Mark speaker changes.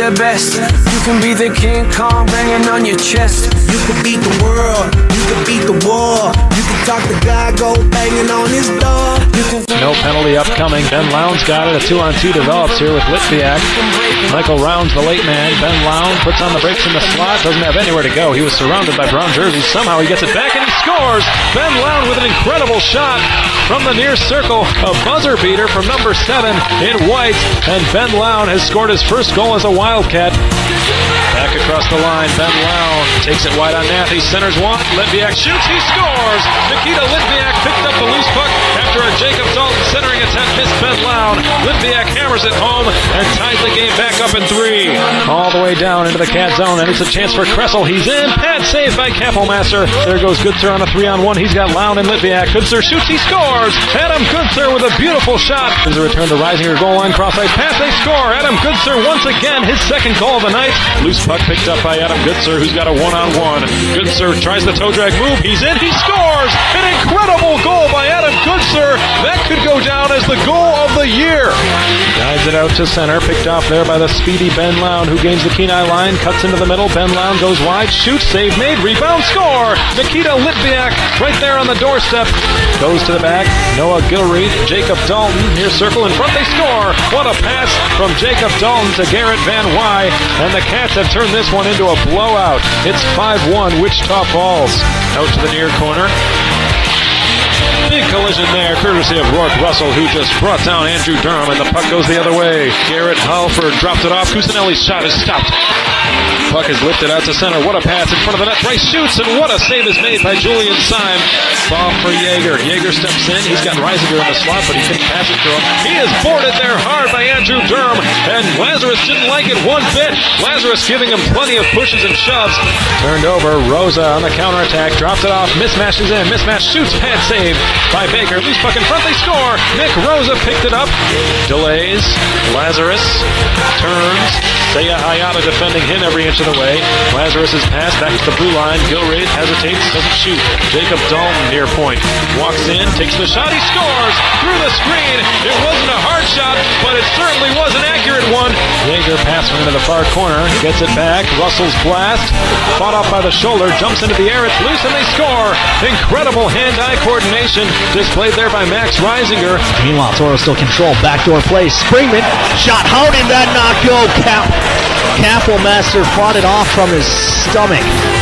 Speaker 1: the best. You can be the King Kong banging on your chest.
Speaker 2: You can beat the world, you can beat the war. You can talk to God, go banging on his door.
Speaker 3: No penalty upcoming. Ben Lowndes got it. A 2-on-2 develops here with Litviak. Michael Rounds, the late man. Ben Lowndes puts on the brakes in the slot. Doesn't have anywhere to go. He was surrounded by brown jerseys. Somehow he gets it back and he scores. Ben Lowndes with an incredible shot from the near circle. A buzzer beater from number 7 in white. And Ben Lowndes has scored his first goal as a Wildcat. Back across the line, Ben Lowndes takes it wide on Nath. He centers one. Litviak shoots. He scores. Nikita Litviak picked up the loose puck after a Jacob Dalton centering attempt missed Ben Lowndes. Litviak hammers it home and ties the game back up in 3. All the way down into the Cat zone, and it's a chance for Kressel. He's in. Pad save by Kappelmaster. There goes Goodser on a 3-on-1. He's got Lowndes and Litviak. Goodser shoots. He scores. Adam Goodser with a beautiful shot. There's a return to Reisinger. Goal line cross-ice pass. They score. Adam Goodser once again his second goal of the night. Loose puck picked up by Adam Goodser, who's got a 1-on-1. Goodser tries the toe drag move. He's in. He scores. An incredible goal by Adam Goodser. That could go down as the goal of the year. Guides it out to center. Picked off there by the speedy Ben Lowndes, who gains the Kenai line. Cuts into the middle. Ben Lowndes goes wide. Shoots. Save made. Rebound. Score. Nikita Litviak right there on the doorstep. Goes to the back. Noah Gilreath. Jacob Dalton. Near circle in front. They score. What a pass from Jacob Dalton to Garrett Van Wy. And the Cats have turned this one into a blowout. It's 5-1 Wichita Falls. Out to the near corner. Big collision there, courtesy of Rourke Russell, who just brought down Andrew Durham, and the puck goes the other way. Garrett Halford dropped it off. Cusinelli's shot is stopped. Puck is lifted out to center. What a pass in front of the net. Rice shoots, and what a save is made by Julian Syme. Ball for Yeager. Yeager steps in. He's got Reisinger in the slot, but he couldn't pass it to him. He is boarded there hard by Andrew Durham, and Lazarus didn't like it one bit. Lazarus giving him plenty of pushes and shoves. Turned over. Rosa on the counterattack. Drops it off. Mismatches in. Mismatch shoots. Pad save by Baker. Loose puck in front. They score. Nick Rosa picked it up. Delays. Lazarus turns. Seiya Hayata defending him every inch of the way. Lazarus is passed back to the blue line. Gilreath hesitates. Doesn't shoot. Jacob Dalton near point. Walks in. Takes the shot. He scores through the screen. It wasn't a hard shot, but it certainly was an accurate one. Yeager passing into the far corner. Gets it back. Russell's blast. Fought off by the shoulder. Jumps into the air. It's loose and they score. Incredible hand-eye coordination displayed there by Max Reisinger.
Speaker 4: Meanwhile, Toro still control. Backdoor play. Springman. Shot. How did that not go? Kappelmaster fought it off from his stomach.